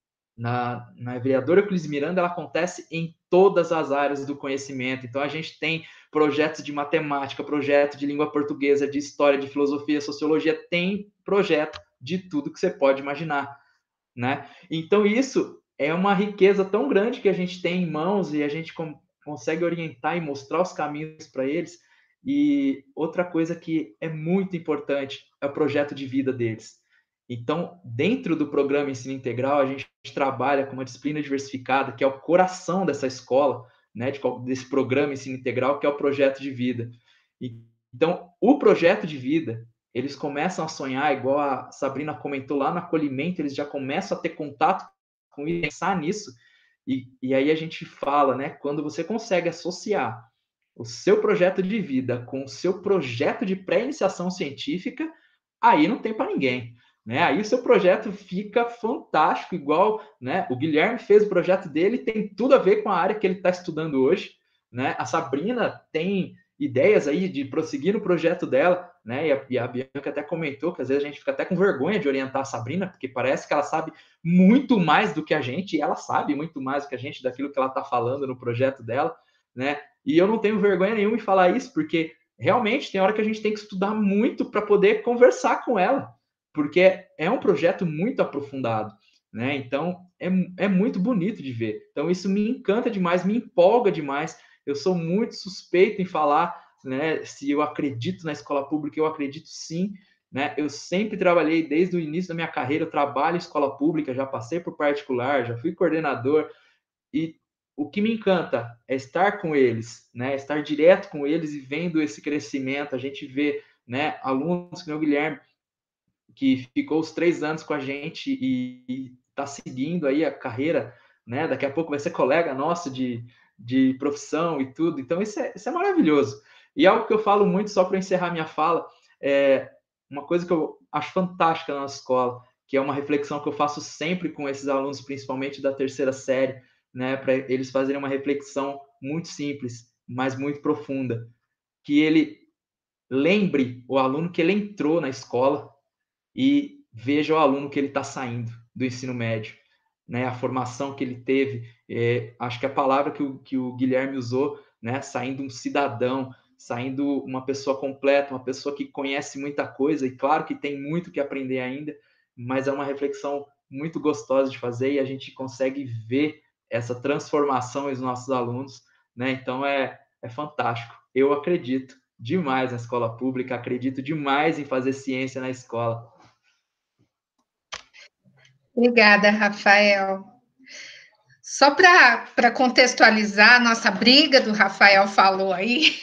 na, na vereadora Euclides Miranda, ela acontece em todas as áreas do conhecimento. Então, a gente tem projetos de matemática, projeto de língua portuguesa, de história, de filosofia, sociologia, tem projeto de tudo que você pode imaginar, né? Então, isso é uma riqueza tão grande que a gente tem em mãos e a gente com, consegue orientar e mostrar os caminhos para eles. E outra coisa que é muito importante é o projeto de vida deles. Então, dentro do programa Ensino Integral, a gente trabalha com uma disciplina diversificada, que é o coração dessa escola, né, de, desse programa Ensino Integral, que é o projeto de vida. E, então, o projeto de vida, eles começam a sonhar, igual a Sabrina comentou lá no acolhimento, eles já começam a ter contato com pensar nisso, e, e aí a gente fala, né, quando você consegue associar o seu projeto de vida com o seu projeto de pré-iniciação científica, aí não tem para ninguém, né? Aí o seu projeto fica fantástico, igual, né? O Guilherme fez o projeto dele, tem tudo a ver com a área que ele está estudando hoje, né? A Sabrina tem ideias aí de prosseguir no projeto dela, né? E a, e a Bianca até comentou que às vezes a gente fica até com vergonha de orientar a Sabrina, porque parece que ela sabe muito mais do que a gente, e ela sabe muito mais do que a gente daquilo que ela está falando no projeto dela, né? E eu não tenho vergonha nenhuma em falar isso, porque realmente tem hora que a gente tem que estudar muito para poder conversar com ela, porque é um projeto muito aprofundado, né? Então, é, é muito bonito de ver. Então, isso me encanta demais, me empolga demais. Eu sou muito suspeito em falar, né? Se eu acredito na escola pública, eu acredito sim, né? Eu sempre trabalhei, desde o início da minha carreira, eu trabalho em escola pública, já passei por particular, já fui coordenador, e o que me encanta é estar com eles, né? Estar direto com eles e vendo esse crescimento. A gente vê, né, alunos como o Guilherme, que ficou os três anos com a gente e está seguindo aí a carreira, né? Daqui a pouco vai ser colega nosso de, de profissão e tudo. Então, isso é, isso é maravilhoso. E algo que eu falo muito, só para encerrar minha fala, é uma coisa que eu acho fantástica na nossa escola, que é uma reflexão que eu faço sempre com esses alunos, principalmente da terceira série, né, para eles fazerem uma reflexão muito simples, mas muito profunda, que ele lembre o aluno que ele entrou na escola e veja o aluno que ele está saindo do ensino médio, né, a formação que ele teve, é, acho que a palavra que o, que o Guilherme usou, né, saindo um cidadão, saindo uma pessoa completa, uma pessoa que conhece muita coisa, e claro que tem muito que aprender ainda, mas é uma reflexão muito gostosa de fazer e a gente consegue ver essa transformação nos nossos alunos, né? Então é, é fantástico. Eu acredito demais na escola pública, acredito demais em fazer ciência na escola. Obrigada, Rafael. Só para contextualizar a nossa briga do Rafael falou aí.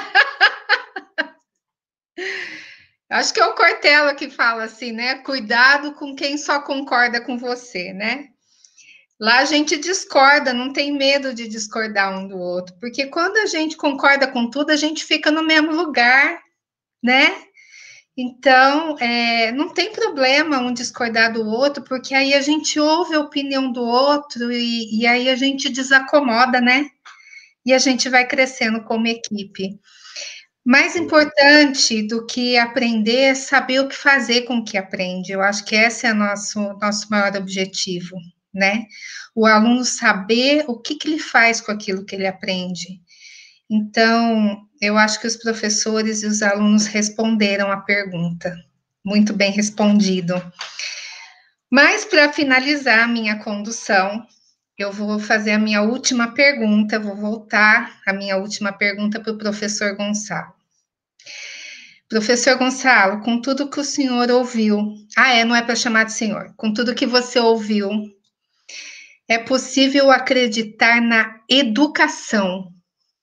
Acho que é o Cortella que fala assim, né? Cuidado com quem só concorda com você, né? Lá a gente discorda, não tem medo de discordar um do outro, porque quando a gente concorda com tudo, a gente fica no mesmo lugar, né? Então, é, não tem problema um discordar do outro, porque aí a gente ouve a opinião do outro e, e aí a gente desacomoda, né? E a gente vai crescendo como equipe. Mais importante do que aprender é saber o que fazer com o que aprende. Eu acho que esse é o nosso, nosso maior objetivo, né? O aluno saber o que, que ele faz com aquilo que ele aprende. Então, eu acho que os professores e os alunos responderam a pergunta. Muito bem respondido. Mas, para finalizar a minha condução, eu vou fazer a minha última pergunta, vou voltar a minha última pergunta para o professor Gonçalo. Professor Gonçalo, com tudo que o senhor ouviu... Ah, é, não é para chamar de senhor. Com tudo que você ouviu, é possível acreditar na educação?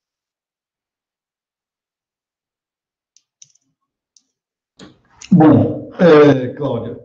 Bom, é, Cláudia,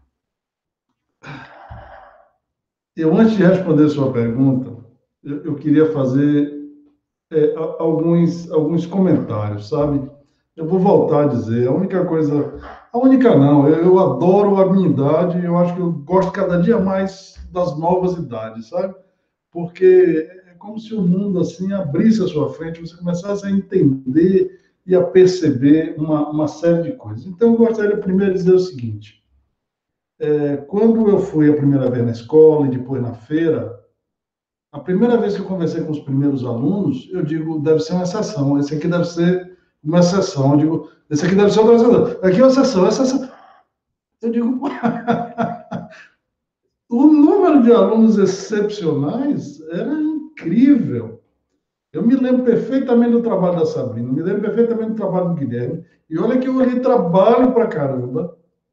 eu antes de responder a sua pergunta, eu, eu queria fazer é, alguns, alguns comentários, sabe? Eu vou voltar a dizer, a única coisa... A única não, eu, eu adoro a minha idade, eu acho que eu gosto cada dia mais das novas idades, sabe? Porque é como se o mundo, assim, abrisse à sua frente, você começasse a entender e a perceber uma, uma série de coisas. Então, eu gostaria primeiro de dizer o seguinte, é, quando eu fui a primeira vez na escola e depois na feira, a primeira vez que eu conversei com os primeiros alunos, eu digo, deve ser uma exceção, esse aqui deve ser uma exceção, eu digo, esse aqui deve ser outra exceção, aqui é uma exceção, essa exceção. Eu digo, o número de alunos excepcionais era incrível. Eu me lembro perfeitamente do trabalho da Sabrina, me lembro perfeitamente do trabalho do Guilherme, e olha que eu olhei trabalho pra caramba.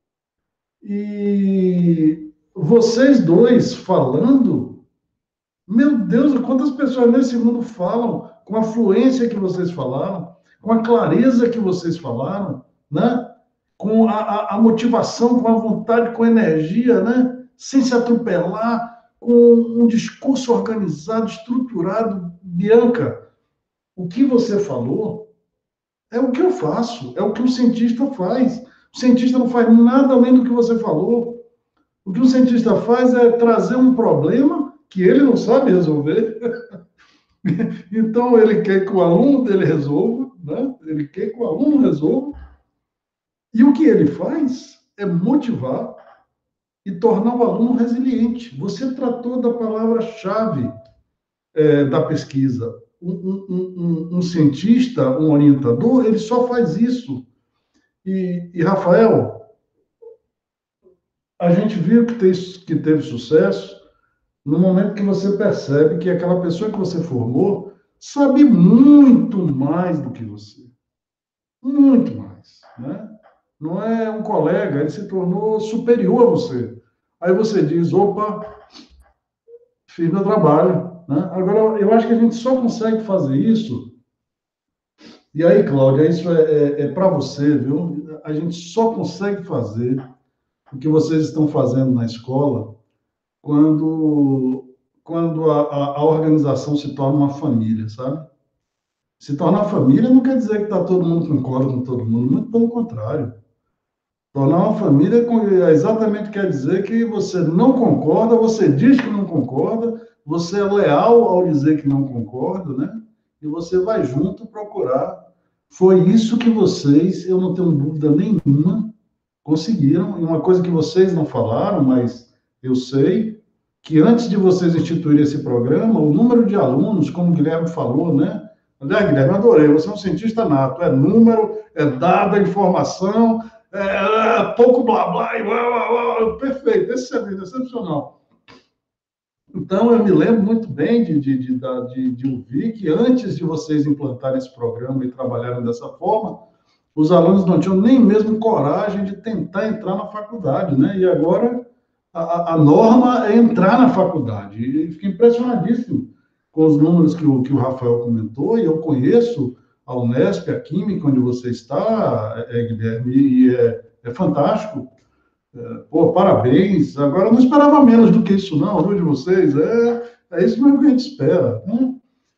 E vocês dois falando, meu Deus, quantas pessoas nesse mundo falam com a fluência que vocês falaram, com a clareza que vocês falaram, né? Com a, a, a motivação, com a vontade, com a energia, né? Sem se atropelar, com um discurso organizado, estruturado. Bianca, o que você falou é o que eu faço, é o que o cientista faz. O cientista não faz nada além do que você falou. O que o cientista faz é trazer um problema que ele não sabe resolver. Então, ele quer que o aluno dele resolva, né? Ele quer que o aluno resolva. E o que ele faz é motivar e tornar o aluno resiliente. Você tratou da palavra-chave é, da pesquisa. Um, um, um, um cientista, um orientador, ele só faz isso. E, e Rafael, a gente viu que, tem, que teve sucesso no momento que você percebe que aquela pessoa que você formou sabe muito mais do que você. Muito mais, né? Não é um colega, ele se tornou superior a você. Aí você diz, opa, fiz meu trabalho, né? Agora, eu acho que a gente só consegue fazer isso. E aí, Cláudia, isso é, é, é para você, viu? A gente só consegue fazer o que vocês estão fazendo na escola quando, quando a, a, a organização se torna uma família, sabe? Se tornar família não quer dizer que tá todo mundo concorda com todo mundo, muito pelo contrário. Tornar uma família exatamente quer dizer que você não concorda, você diz que não concorda, você é leal ao dizer que não concorda, né? E você vai junto procurar. Foi isso que vocês, eu não tenho dúvida nenhuma, conseguiram. E uma coisa que vocês não falaram, mas eu sei, que antes de vocês instituírem esse programa, o número de alunos, como o Guilherme falou, né? Aliás, Guilherme, adorei, você é um cientista nato, é número, é dado, é informação, é, é pouco blá blá, e blá, blá, blá, perfeito, excelente, excepcional. Então, eu me lembro muito bem de, de, de, de, de ouvir que antes de vocês implantarem esse programa e trabalharem dessa forma, os alunos não tinham nem mesmo coragem de tentar entrar na faculdade, né? E agora a, a norma é entrar na faculdade. E fiquei impressionadíssimo com os números que o, que o Rafael comentou, e eu conheço a Unesp, a Química, onde você está, é, Guilherme, e é, é fantástico. É, pô, parabéns. Agora, eu não esperava menos do que isso, não, viu, de vocês. É, é isso mesmo que a gente espera, né?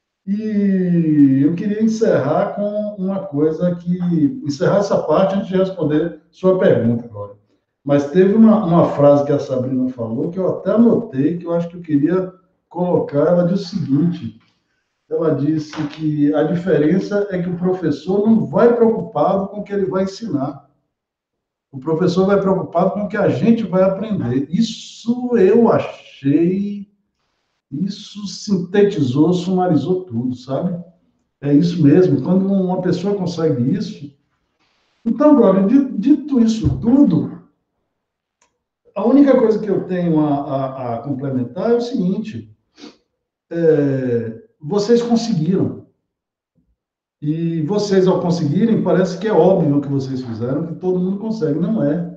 E eu queria encerrar com uma coisa que... Encerrar essa parte antes de responder sua pergunta agora. Mas teve uma, uma frase que a Sabrina falou, que eu até anotei, que eu acho que eu queria colocar. Ela disse o seguinte, ela disse que a diferença é que o professor não vai preocupado com o que ele vai ensinar. O professor vai preocupado com o que a gente vai aprender. Isso eu achei... Isso sintetizou, sumarizou tudo, sabe? É isso mesmo. Quando uma pessoa consegue isso... Então, Glória, dito isso tudo, a única coisa que eu tenho a, a, a complementar é o seguinte... É, vocês conseguiram. E vocês, ao conseguirem, parece que é óbvio que vocês fizeram, que todo mundo consegue. Não é.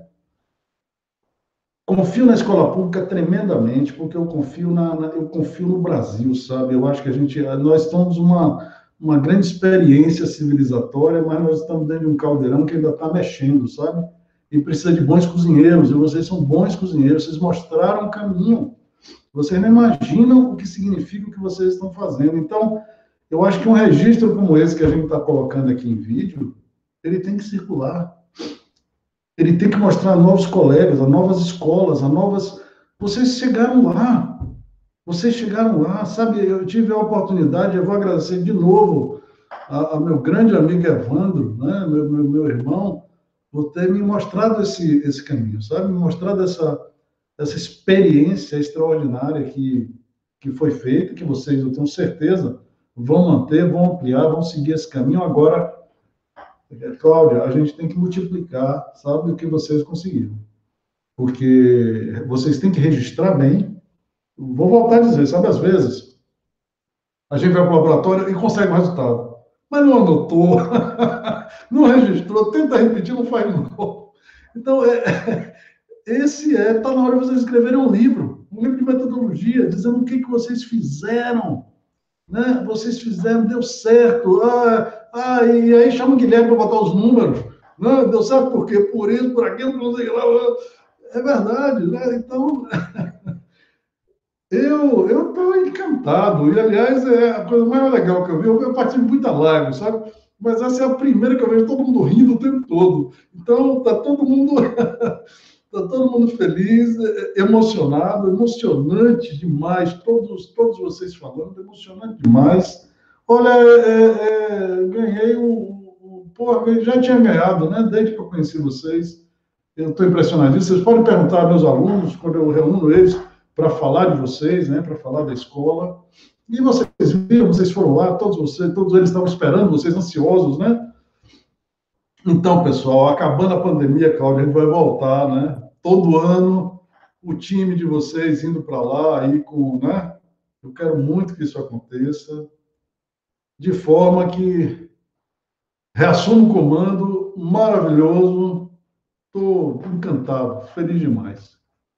Confio na escola pública tremendamente, porque eu confio, na, na, eu confio no Brasil, sabe? Eu acho que a gente, nós estamos uma, uma grande experiência civilizatória, mas nós estamos dentro de um caldeirão que ainda está mexendo, sabe? E precisa de bons cozinheiros, e vocês são bons cozinheiros, vocês mostraram o caminho. Vocês não imaginam o que significa o que vocês estão fazendo. Então, eu acho que um registro como esse que a gente está colocando aqui em vídeo, ele tem que circular. Ele tem que mostrar a novos colegas, a novas escolas, a novas... Vocês chegaram lá. Vocês chegaram lá, sabe? Eu tive a oportunidade, eu vou agradecer de novo a, a meu grande amigo Evandro, né? meu, meu, meu irmão, por ter me mostrado esse, esse caminho, sabe? Me mostrado essa... essa experiência extraordinária que, que foi feita, que vocês, eu tenho certeza, vão manter, vão ampliar, vão seguir esse caminho. Agora, Cláudia, a gente tem que multiplicar, sabe, o que vocês conseguiram. Porque vocês têm que registrar bem. Vou voltar a dizer, sabe, às vezes, a gente vai para o laboratório e consegue o resultado, mas não anotou, não registrou, tenta repetir, não faz de novo. Então, é... Esse é, está na hora de vocês escreverem um livro, um livro de metodologia, dizendo o que, que vocês fizeram, né? Vocês fizeram, deu certo, ah, ah, e aí chama o Guilherme para botar os números, né? Deu certo por quê? Por isso, por aquilo, por não sei lá, é verdade, né? Então, Eu eu estou encantado. E, aliás, é a coisa mais legal que eu vi. Eu, eu participo de muita live, sabe? Mas essa é a primeira que eu vejo todo mundo rindo o tempo todo. Então, tá todo mundo, tá todo mundo feliz, é, é, emocionado, emocionante demais. Todos, todos vocês falando, emocionante demais. Olha, é, é, ganhei o. o- Pô, eu já tinha ganhado, né? Desde que eu conheci vocês. Eu estou impressionadíssimo. Vocês podem perguntar aos meus alunos, quando eu reúno eles, para falar de vocês, né, para falar da escola. E vocês viram, vocês foram lá, todos vocês, todos eles estavam esperando, vocês ansiosos, né? Então, pessoal, acabando a pandemia, Cláudia, a gente vai voltar, né? Todo ano, o time de vocês indo para lá, aí com, né? Eu quero muito que isso aconteça, de forma que reassuma o comando, maravilhoso, estou encantado, feliz demais.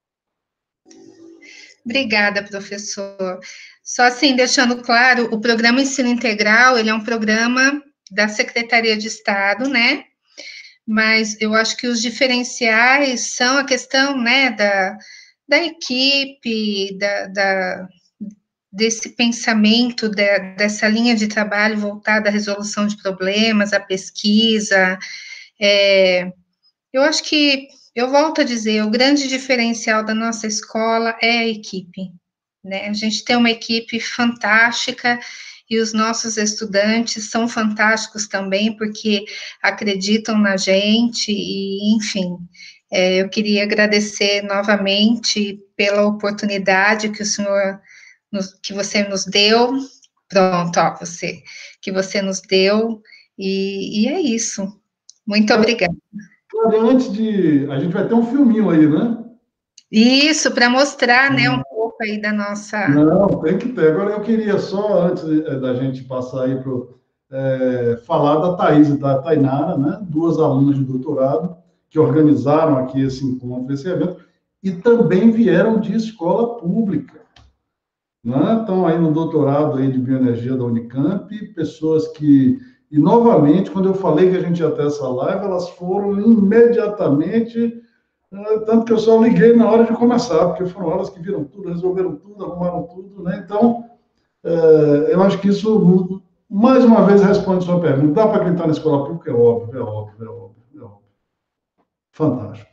Obrigada, professor. Só assim, deixando claro, o programa Ensino Integral, ele é um programa da Secretaria de Estado, né? Mas eu acho que os diferenciais são a questão, né, da, da equipe, da, da desse pensamento, de, dessa linha de trabalho voltada à resolução de problemas, à pesquisa. É, eu acho que, eu volto a dizer, o grande diferencial da nossa escola é a equipe, né? A gente tem uma equipe fantástica e os nossos estudantes são fantásticos também, porque acreditam na gente e, enfim, é, eu queria agradecer novamente pela oportunidade que o senhor, nos, que você nos deu, pronto, ó, você, que você nos deu, e, e é isso. Muito obrigada. Cláudia, antes de. A gente vai ter um filminho aí, né? Isso, para mostrar, né, um pouco aí da nossa. Não, tem que ter. Agora, eu queria só, antes eh, da gente passar aí para falar da Thaís e da Tainara, né? Duas alunas de doutorado que organizaram aqui esse encontro, esse evento, e também vieram de escola pública, né? Estão aí no doutorado aí de bioenergia da Unicamp, pessoas que, e novamente, quando eu falei que a gente ia ter essa live, elas foram imediatamente, eh, tanto que eu só liguei na hora de começar, porque foram elas que viram tudo, resolveram tudo, arrumaram tudo, né? Então, eh, eu acho que isso, mais uma vez, responde sua pergunta. Dá para acreditar na escola pública? É óbvio, é óbvio, é óbvio, é óbvio. Fantástico.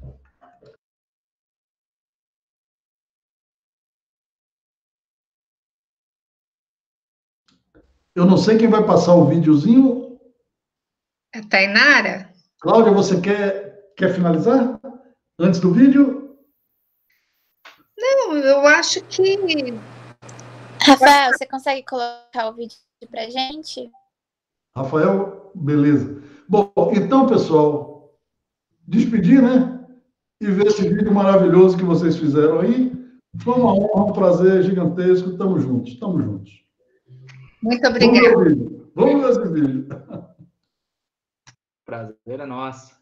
Eu não sei quem vai passar o videozinho. A Tainara? Cláudia, você quer, quer finalizar antes do vídeo? Não, eu acho que. Rafael, você consegue colocar o vídeo pra gente? Rafael, beleza. Bom, então, pessoal, despedir, né? E ver esse vídeo maravilhoso que vocês fizeram aí. Foi uma honra, um prazer gigantesco. Estamos juntos, estamos juntos. Muito Vamos ver obrigada. o vídeo. Vamos ver esse vídeo. Prazer é nosso.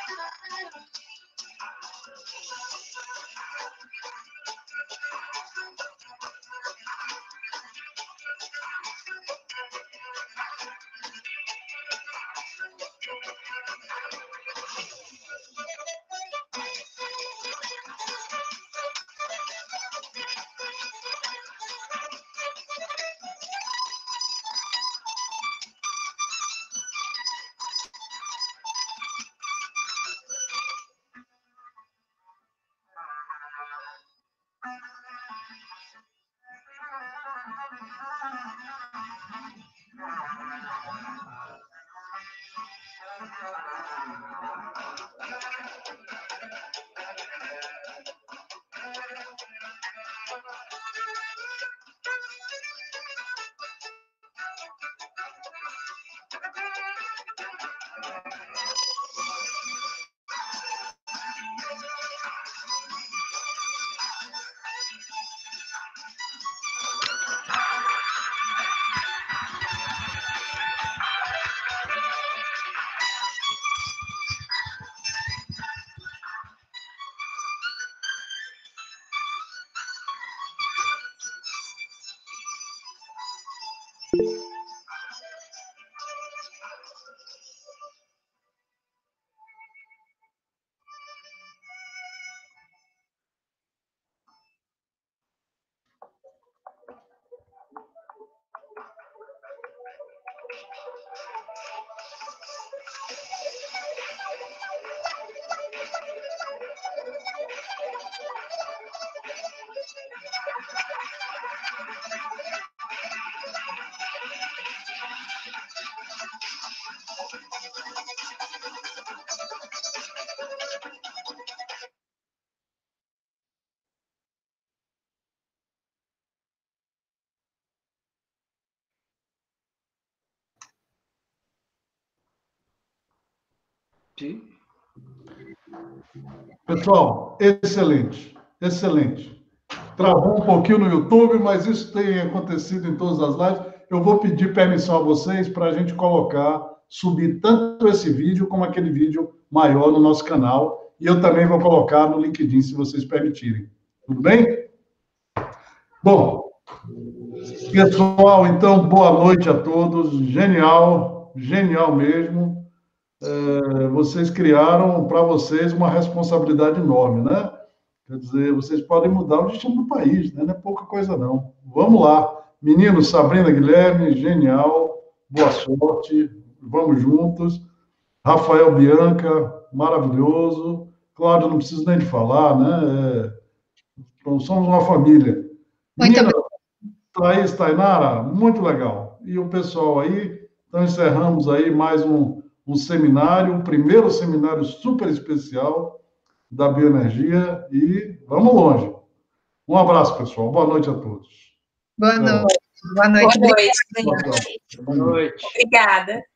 Pessoal, excelente, excelente. Travou um pouquinho no YouTube, mas isso tem acontecido em todas as lives. Eu vou pedir permissão a vocês para a gente colocar, subir tanto esse vídeo como aquele vídeo maior no nosso canal. E eu também vou colocar no LinkedIn, se vocês permitirem. Tudo bem? Bom, pessoal, então, boa noite a todos. Genial, genial mesmo. É, vocês criaram para vocês uma responsabilidade enorme, né? Quer dizer, vocês podem mudar o destino do país, né? Não é pouca coisa, não. Vamos lá. Meninos, Sabrina, Guilherme, genial. Boa sorte. Vamos juntos. Rafael, Bianca, maravilhoso. Cláudio, não preciso nem de falar, né? É, somos uma família. Muito Menina, Thaís, Tainara, muito legal. E o pessoal aí, então encerramos aí mais um, um seminário, um primeiro seminário super especial da bioenergia e vamos longe. Um abraço, pessoal. Boa noite a todos. Boa noite. Boa noite. Boa noite. Boa noite. Boa noite. Obrigada.